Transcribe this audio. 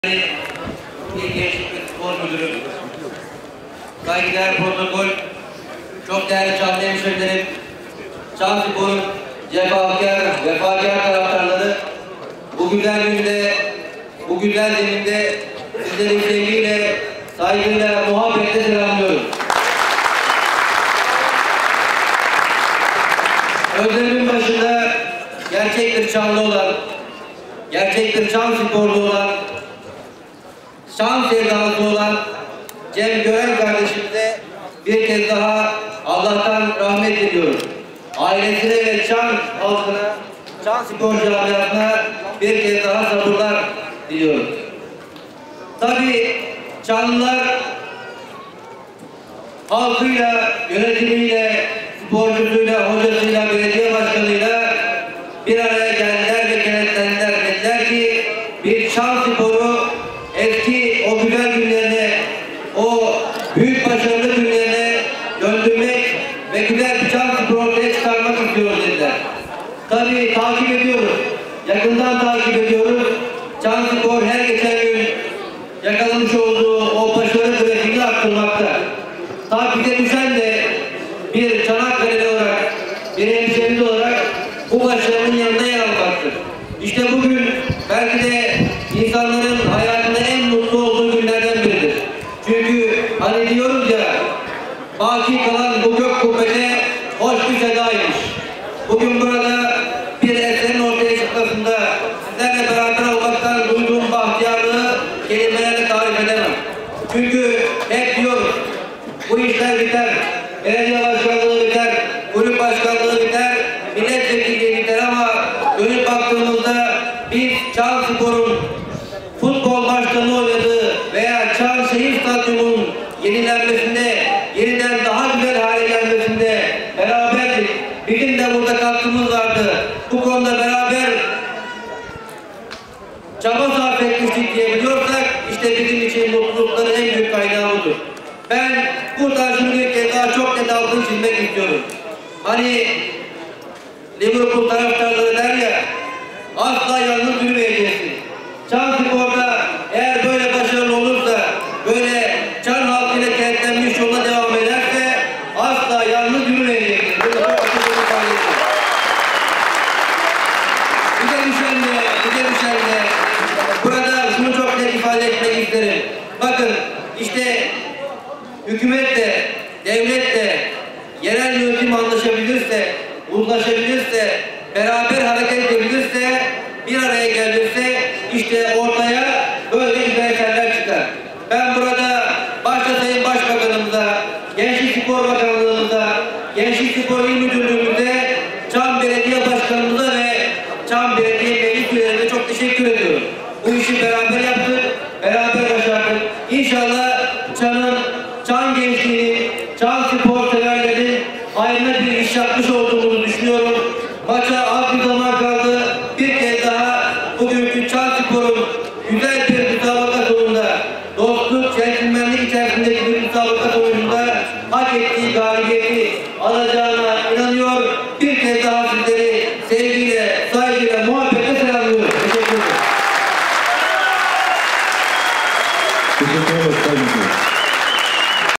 İl Gençlik ve Spor Müdürü, saygıdeğer protokol, çok değerli canlı hemşehrilerim, Çam Spor'un vefakar taraftarları, bu güzel günde, bu güzel zeminde sizleri sevgiyle, saygıyla, muhabbetle selamlıyorum. Özlerimin başında gerçek bir Çamlı olan, gerçek bir Çam Sporlu olan, Çam sevdalısı olan Cem Gören kardeşimize bir kez daha Allah'tan rahmet diliyorum. Ailesine ve Çam halkına, Çam Spor camiasına bir kez daha sabırlar diliyorum. Tabii Çamlılar halkıyla, yönetimiyle, sporcusuyla, hocasıyla, belediye başkanıyla bir araya geldiler ve kenetlendiler. Dediler ki bir Çam Sporu eski o güzel günlerine, o büyük başarılı günlerine döndürmek ve güzel bir Çam Sporu ortaya çıkarmak istiyoruz dediler. Tabii takip ediyoruz. Yakından takip ediyoruz. Çam Spor her geçen gün yakalamış olduğu o başarı grafiğini arttırmakta. Tabii bize düşen de bir Çanakkale'li olarak, bir hemşehrimiz olarak bu başarının yanında yer almaktır. İşte bugün belki de insanların hayatında en mutlu olduğu günlerden biridir. Çünkü hani diyoruz ya, baki kalan bu gök kubbede hoş bir sedaymış. Bugün burada bir eserin ortaya çıkmasında sizlerle beraber olmaktan duyduğum bahtiyarlığı kelimelerle tarif edemem. Çünkü hep diyoruz, bu işler biter, belediye başkanlığı biter, kulüp başkanlığı biter, milletvekilliği biter ama dönüp baktığımızda biz Çam Spor'un futbol başkanı oynadığı veya Çam Şehir Stadyumu'nun yenilenmesinde, yeniden daha güzel hale gelmesinde beraberdik. Bizim de burada katkımız vardı. Bu konuda beraber çaba sarf etmiştik diyebiliyorsak işte bizim için mutlulukların en büyük kaynağı budur. Ben burada şunu bir kez daha çok net altını çizmek istiyorum. Hani Liverpool taraftarları der ya, asla yalnız yürümeyeceksin. Çam Spor'da eğer böyle başarılı olursa, böyle Çam halkıyla kenetlenmiş yoluna devam ederse asla yalnız yürümeyeceksin. Bir de düşenle, burada şunu çok net ifade etmek isterim. Bakın işte hükümet de, devlet de, yerel yönetim anlaşabilirse, uzlaşabilirse, beraber hareket edebilirse, bir araya gelirse işte ortaya böyle güzel eserler çıkar. Ben burada başta Sayın Başbakanımıza, Gençlik Spor Bakanlığımıza, Gençlik Spor İl Müdürlüğümüze, Çam Belediye Başkanımıza ve Çam Belediye Meclis Üyelerine çok teşekkür ediyorum. Bu işi beraber yaptık, beraber başardık. İnşallah Çam gençliğinin, Çam spor severlerin hayrına bir iş yapmış olduğumuzu düşünüyorum. Maça az bir zaman kaldı. Bir kez daha bugünkü Çam Spor'un güzel bir müsabaka sonunda, dostluk, centilmenlik içerisindeki bir müsabaka sonucunda hak ettiği galibiyeti alacağına inanıyor. Bir kez daha